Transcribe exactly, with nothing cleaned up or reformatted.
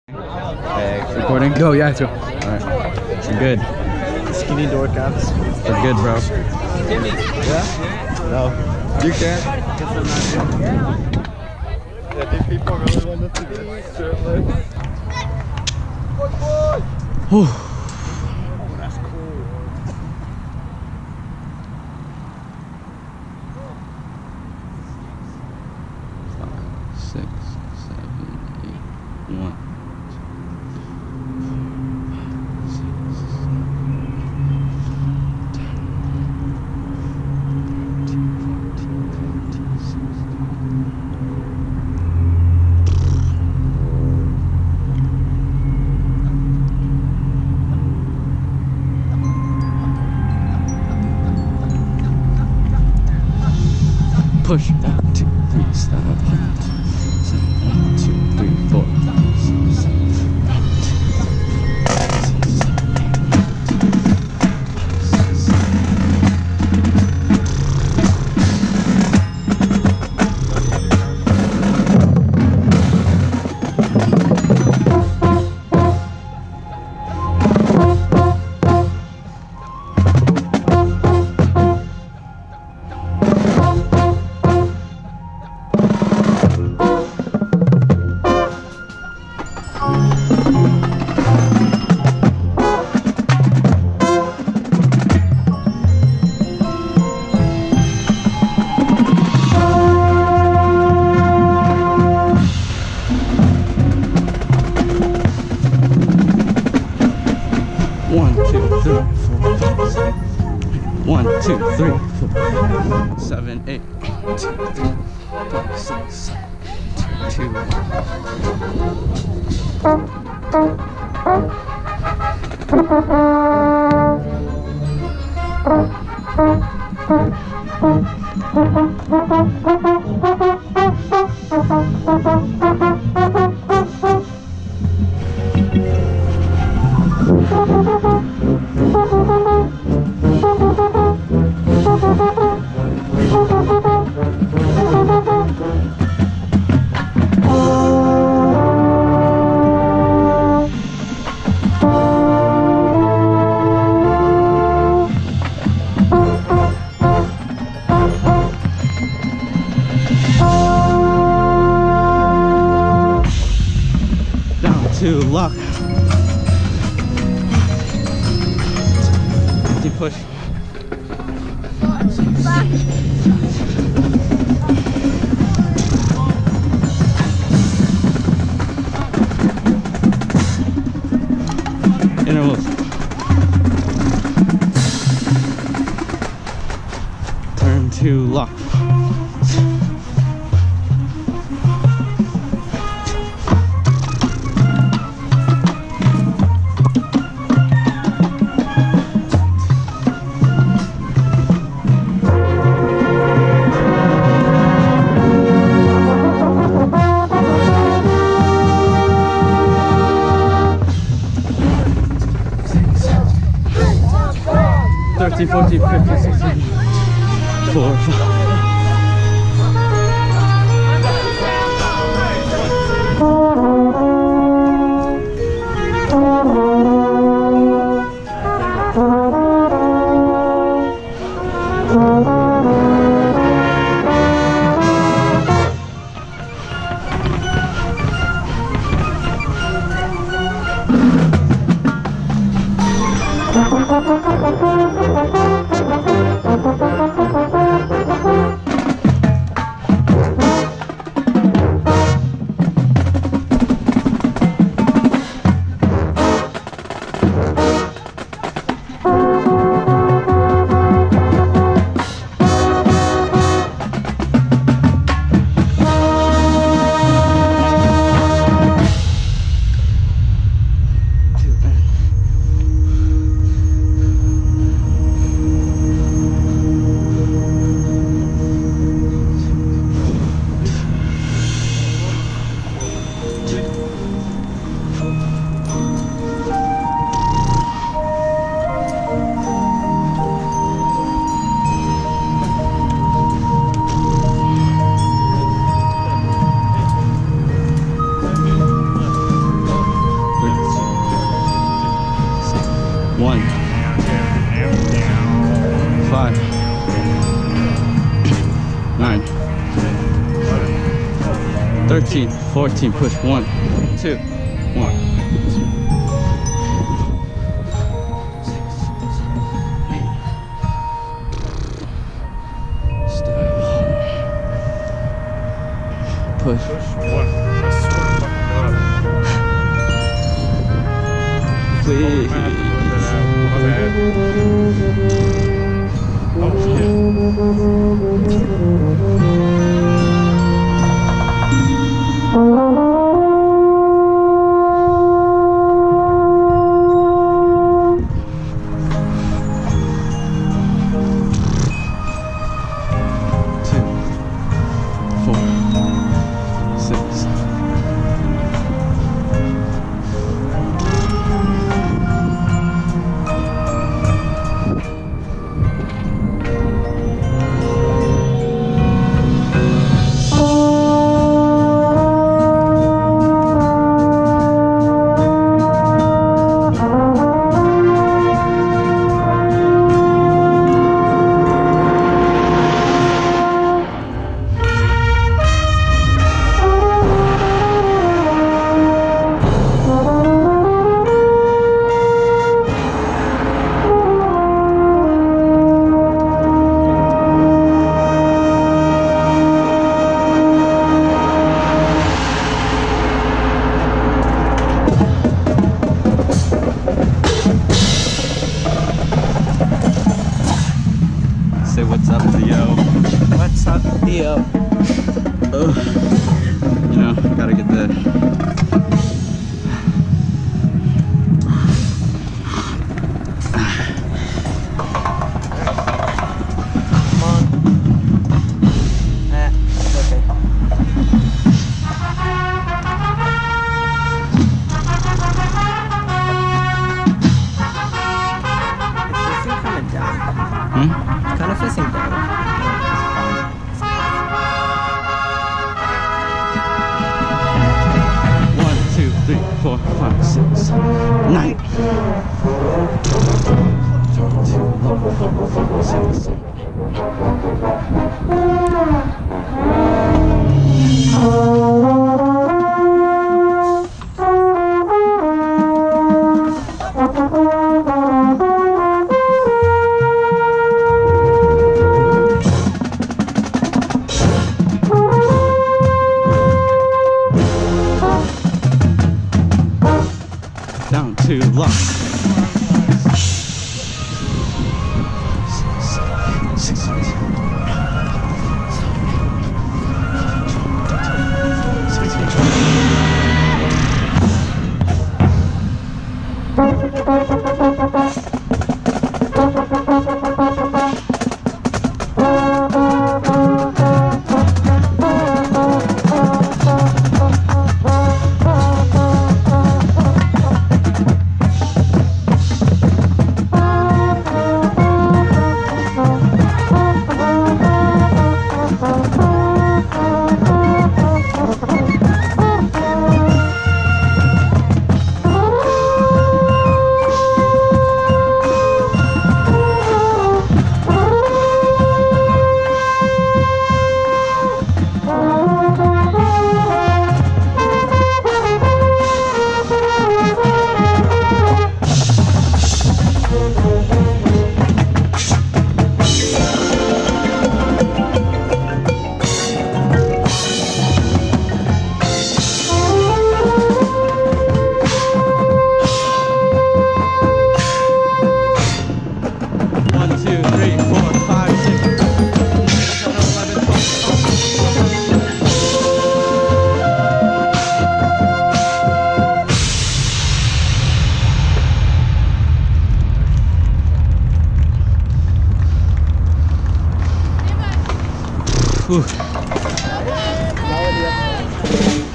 Hey, recording? Go, yeah, it's go. Alright. We're good. Skinny door caps. We're good, bro. Yeah? No. You can. Yeah, do people really want us to be shirtless? Whew. That's cool. Six, seven, eight, one. Push down, two, three, stop. One, two, three, four, five, six, seven, One, two, three, four, five, six. One, two, three, four, seven, eight. One, two, three, five, six, seven, two, two, lock. Empty push. Intervals. Turn to lock. thirteen, fourteen, fifteen, sixteen, four, five. One. Five. Nine. Thirteen. Fourteen. Push. One. Two. One. Push. One. I swear to fucking God. Please. My bad. Oh, shit. Two. Four. Six. Say what's up, Theo. What's up, Theo? Ugh. You know, gotta get the Come on. Eh, it's okay. It's facing kind of down. hmm? Kind of facing down. One, two, three, four, five, six, nine. Two, four, five, six, seven. Down to lock. Six, six, Whew.